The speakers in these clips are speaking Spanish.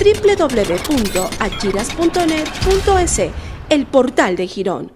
www.achiras.net.es, el portal de Girón.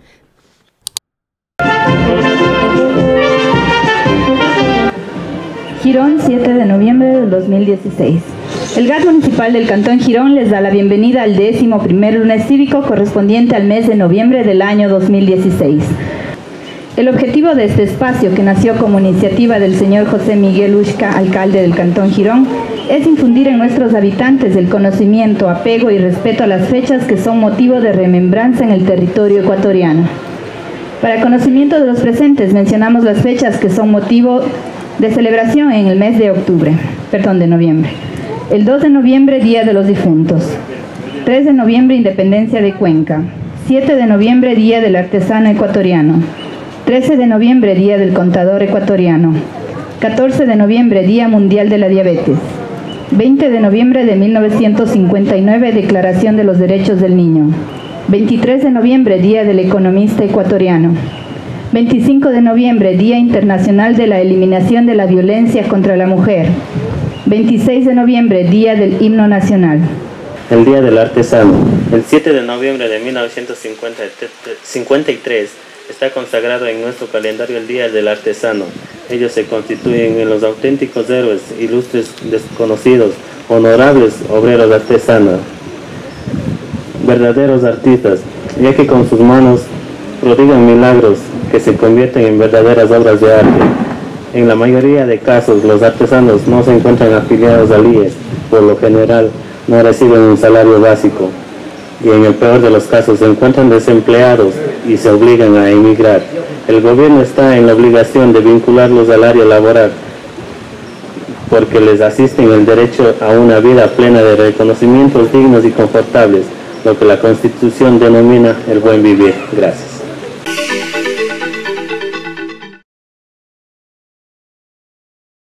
Girón, 7 de noviembre del 2016. El GAT municipal del Cantón Girón les da la bienvenida al 11º lunes cívico correspondiente al mes de noviembre del año 2016. El objetivo de este espacio, que nació como iniciativa del señor José Miguel Ushka, alcalde del Cantón Girón, es infundir en nuestros habitantes el conocimiento, apego y respeto a las fechas que son motivo de remembranza en el territorio ecuatoriano. Para conocimiento de los presentes, mencionamos las fechas que son motivo de celebración en el mes de noviembre. El 2 de noviembre, Día de los Difuntos. 3 de noviembre, Independencia de Cuenca. 7 de noviembre, Día del Artesano Ecuatoriano. 13 de noviembre, Día del Contador Ecuatoriano. 14 de noviembre, Día Mundial de la Diabetes. 20 de noviembre de 1959, Declaración de los Derechos del Niño. 23 de noviembre, Día del Economista Ecuatoriano. 25 de noviembre, Día Internacional de la Eliminación de la Violencia contra la Mujer. 26 de noviembre, Día del Himno Nacional. El Día del Artesano. El 7 de noviembre de 1953 está consagrado en nuestro calendario el Día del Artesano. Ellos se constituyen en los auténticos héroes, ilustres desconocidos, honorables obreros artesanos, verdaderos artistas, ya que con sus manos prodigan milagros que se convierten en verdaderas obras de arte. En la mayoría de casos, los artesanos no se encuentran afiliados al IES, por lo general no reciben un salario básico, y en el peor de los casos se encuentran desempleados y se obligan a emigrar. El gobierno está en la obligación de vincularlos al área laboral, porque les asisten el derecho a una vida plena de reconocimientos dignos y confortables, lo que la Constitución denomina el buen vivir. Gracias.